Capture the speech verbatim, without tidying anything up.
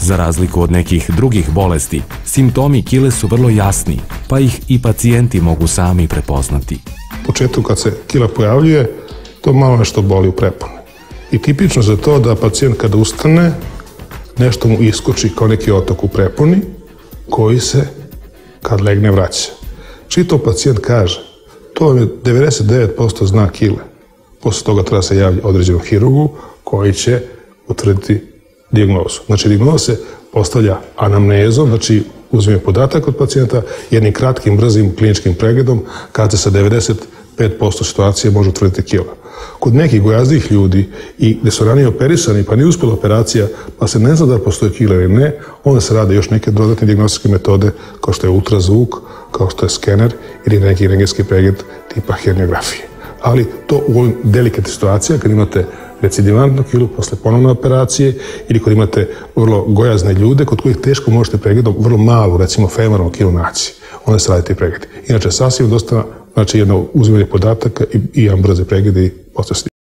Za razliku od nekih drugih bolesti, simptomi kile su vrlo jasni, pa ih i pacijenti mogu sami prepoznati. U početku kad se kila pojavljuje, to malo nešto boli u preponi. I tipično za to da pacijent kada ustane, nešto mu iskoči kao neki otok u preponi, koji se kad legne vraća. Čito pacijent kaže, to je devedeset devet posto znak kile. Posle toga treba se javiti određenom hirurgu koji će utvrditi dijagnozu. Znači, dijagnoza se postavlja anamnezom, znači uzme podatak od pacijenta, jednim kratkim, brzim kliničkim pregledom, kada se sa devedeset pet posto situacije može utvrditi kila. Kod nekih gojazdih ljudi i gde su ranije operisani, pa nije uspjela operacija, pa se ne zna da postoje kila ili ne, onda se rade još neke dodatne dijagnostičke metode, kao što je ultrazvuk, kao što je skener ili neki rentgenski pregled tipa herniografije. Ali to u ovim delikatnim situacijama, kad imate recidivantnu kilu posle ponovne operacije ili kad imate vrlo gojazne ljude kod kojih teško možete pregledom vrlo malu, recimo femoralnu kilu naći, onda se radi ti pregledi. Inače, sasvim dosta, znači jedno uzimanje podataka i jedan brze pregledi i posle